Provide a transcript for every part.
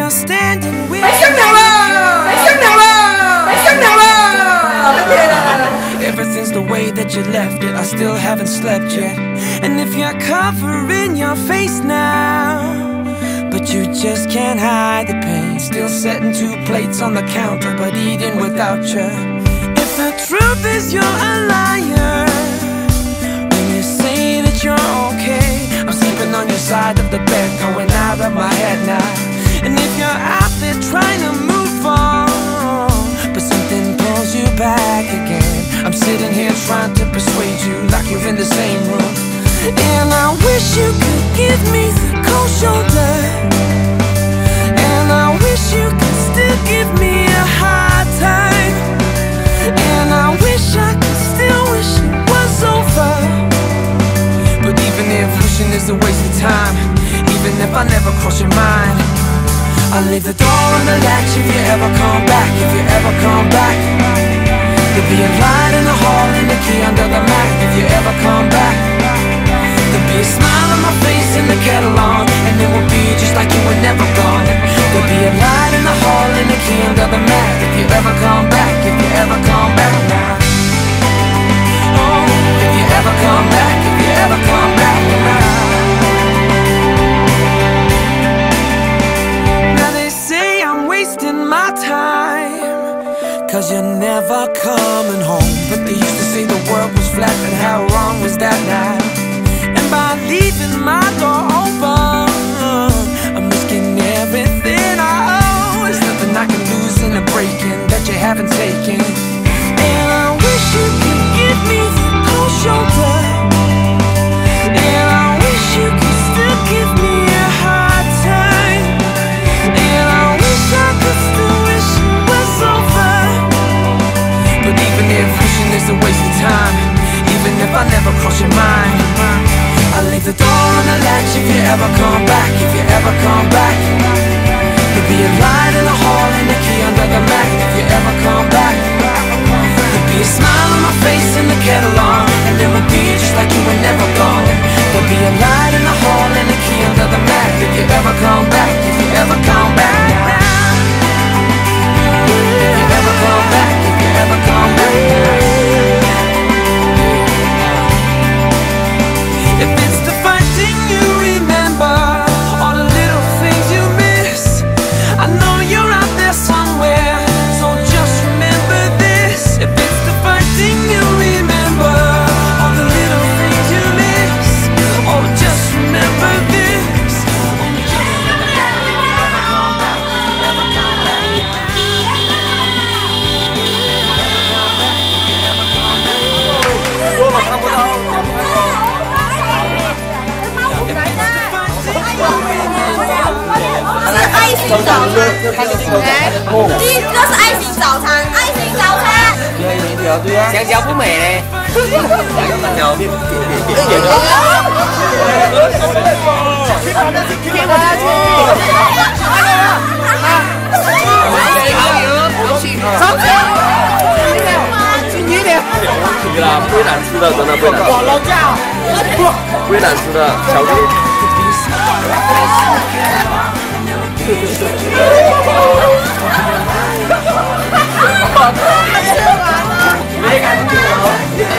still standing with Everything's the way that you left it, I still haven't slept yet. And if you're covering your face now, but you just can't hide the pain, still setting 2 plates on the counter, but eating without you. If the truth is you're a liar when you say that you're okay, I'm sleeping on your side of the bed, going out of my head now. And if you're out there trying to move on, but something pulls you back again, I'm sitting here trying to persuade you like you're in the same room. And I wish you could give me the cold shoulder, and I wish you could still give me a hard time, and I wish I could still wish it was over. But even if wishing is a waste of time, even if I never cross your mind, I'll leave the door on the latch if you ever come back, if you ever come back. There'll be a light in the hall and the key under the mat if you ever come back. There'll be a smile on my face and the kettle on, and it will be just like you were never gone. There'll be a light in the hall and the key under the mat if you ever come back, if you ever come back now. Oh, if you ever come back, if you ever come back now. Now they say I'm wasting my time, 'cause you're never coming home. But they used to say the world was flat, and how wrong was that now? And by leaving my door open, I'm risking everything I owe. There's nothing I can lose in a break-in that you haven't taken. And I wish you could give me the cold shoulder, and I wish you could still give me a hard time, and I wish I could still wish it was over. But even if wishing is a waste of time, even if I never cross your mind, I'll leave the door on the latch if you ever come back, if you ever come back. There'll be a light in the hall and the key under the mat if you ever come back. There'll be a smile on my face and the kettle on, and it will be just like you were never gone. There'll be a light in the hall and the key under the mat if you ever come back, if you ever come back now. If you ever come back, if you ever come back now. If it's the first thing you remember, all the little things you miss, I know you're out there somewhere, so just remember this. If it's the first thing you remember, all the little things you miss, oh, just remember this. 爱心早餐，这是爱心早餐，爱心早餐。 对啊，香蕉不美嘞。香蕉变甜了。 贴我下去。上去。轻一点。 对啦，不会难吃的，真的不会难吃。老架。不会难吃的，巧克力。没感觉哦，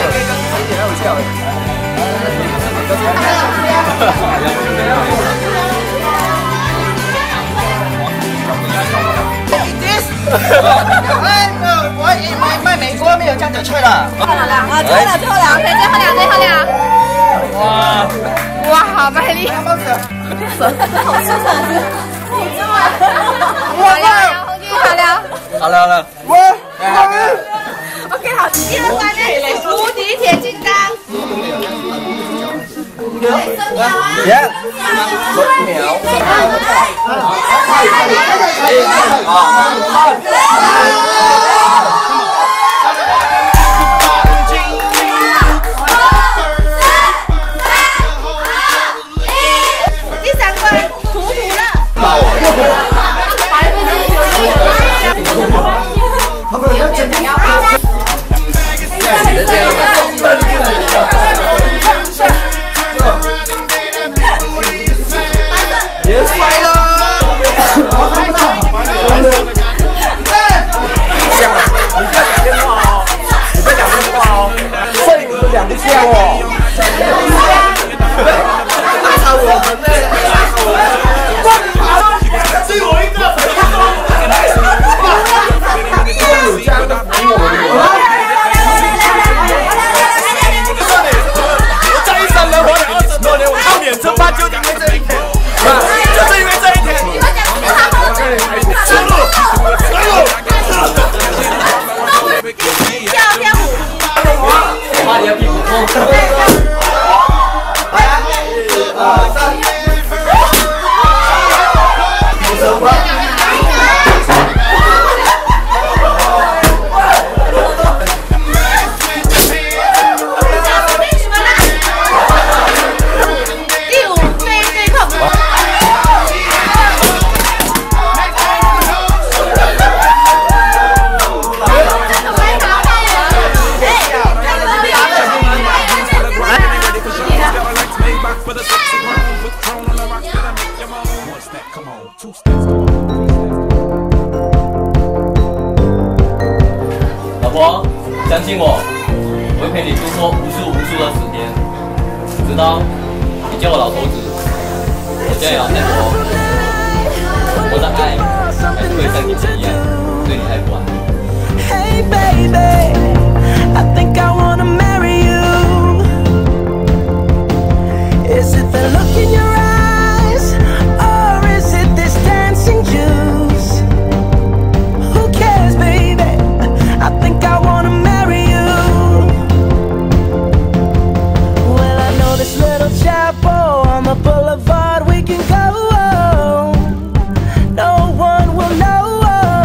我卖美国没有这样子吹了。 好了啊，最后了，最后了，最后了，最后了。 哇哇，好卖力！好吃，好吃，好了，好了， 好了好了， 我 OK， 好，第二关呢，无敌铁金刚。第三关，涂了。 也摔了。 相信我，我会陪你度过无数的时间，直到你叫我老头子，我将也要再活。我的爱还是会像你们一样，对你爱不完。 Hey baby, I think I wanna marry you. Is it the look in your eyes, or is it this dancing juice? Who cares, baby? I think I wanna marry you. Well, I know this little chapel on the boulevard we can go. No one will know.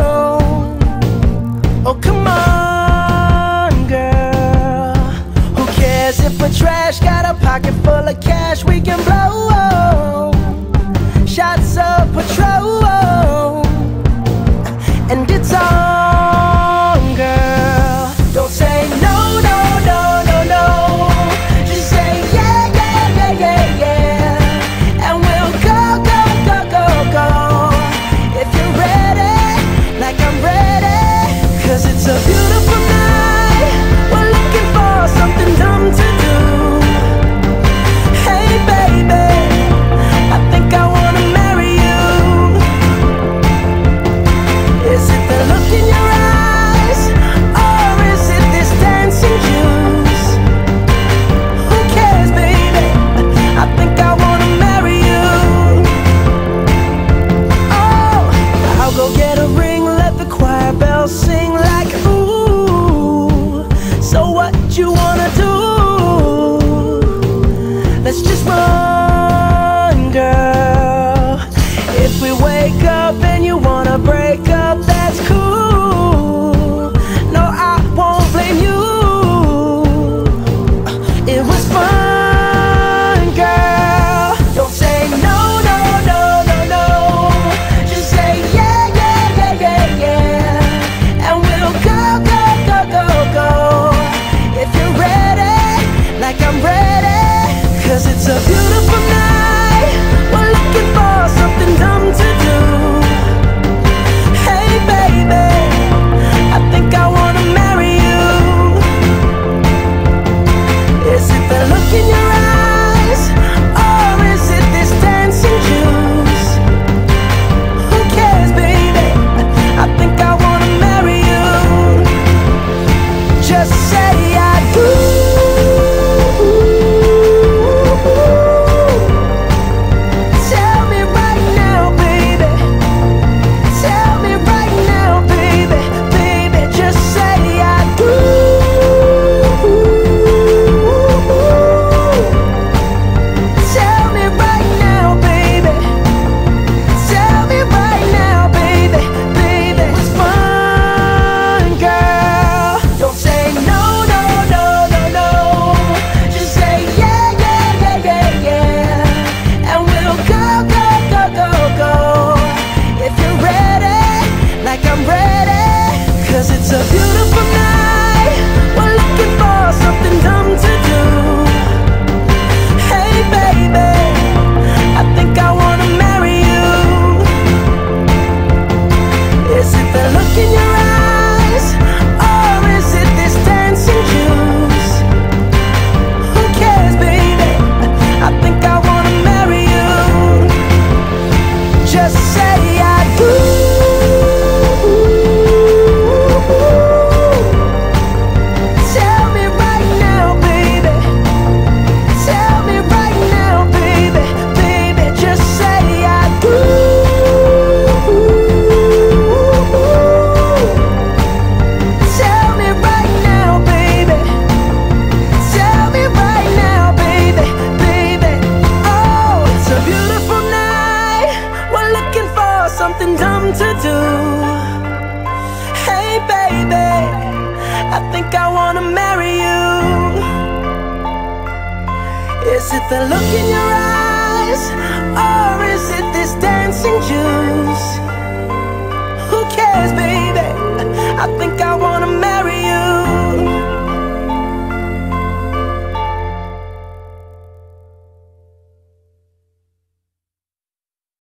Oh, come on, girl. Who cares if we're trash? Got a pocket full of cash we can blow. Shots of Patrol, and it's on, girl. Don't say no, no, no, no, no. Just say yeah, yeah, yeah, yeah, yeah. And we'll go, go, go, go, go. If you're ready, like I'm ready. 'Cause it's a beautiful night. We're looking for something dumb to do. Hey baby, I think I wanna marry you. Is it the look in your eyes, or is it this dancing juice? Who cares, baby? I think I wanna marry you. Oh, I'll go get a ring, let the choir bells sing like ooh. So what you wanna do? Let's just run, girl. If we wake up and you wanna break up, that's cool. No, I won't blame you. It was fun, girl. Don't say no, no, no, no, no. Just say yeah, yeah, yeah, yeah, yeah. And we'll go, go, go, go, go. If you're ready, like I'm ready. 'Cause it's a beautiful night. We're looking for something dumb to do. Hey baby, I think I wanna marry you. Is it the look in your eyes, or is it this dancing juice? Who cares, baby? I think I wanna marry you. Just say I do. Tell me right now, baby. Tell me right now, baby. Baby, just say I do. Tell me right now, baby. Tell me right now, baby. Baby, it's fun, girl. Don't say no, no, no, no, no. Just say yeah, yeah, yeah, yeah, yeah. And we'll go, go, go, go, go. If you're ready, like I'm ready. 'Cause it's a beautiful night. We're looking for something dumb to do. Hey baby, I think I wanna marry you. Is it the look in your eyes, or is it this dancing juice? Who cares, baby? I think I wanna marry you. Just say I do. Tell me right now, baby. Tell me right now, baby. Baby, just say I do. Tell me right now, baby. Tell me right now, baby. Baby, oh, it's a beautiful night. We're looking for something dumb to do. Hey baby, I think I wanna marry you. Is it the look in your eyes, or is it this dancing juice?